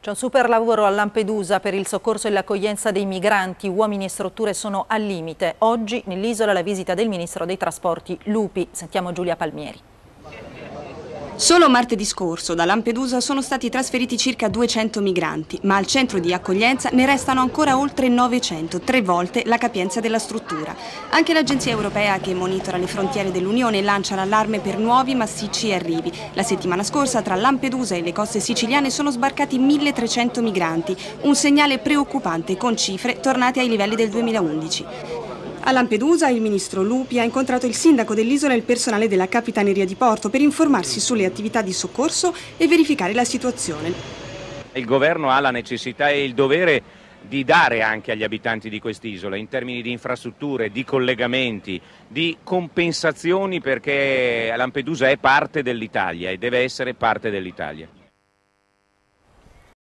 C'è un super lavoro a Lampedusa per il soccorso e l'accoglienza dei migranti. Uomini e strutture sono al limite. Oggi nell'isola la visita del ministro dei trasporti Lupi. Sentiamo Giulia Palmieri. Solo martedì scorso da Lampedusa sono stati trasferiti circa 200 migranti, ma al centro di accoglienza ne restano ancora oltre 900, 3 volte la capienza della struttura. Anche l'agenzia europea che monitora le frontiere dell'Unione lancia l'allarme per nuovi massicci arrivi. La settimana scorsa tra Lampedusa e le coste siciliane sono sbarcati 1300 migranti, un segnale preoccupante con cifre tornate ai livelli del 2011. A Lampedusa il ministro Lupi ha incontrato il sindaco dell'isola e il personale della Capitaneria di Porto per informarsi sulle attività di soccorso e verificare la situazione. Il governo ha la necessità e il dovere di dare anche agli abitanti di quest'isola in termini di infrastrutture, di collegamenti, di compensazioni, perché Lampedusa è parte dell'Italia e deve essere parte dell'Italia.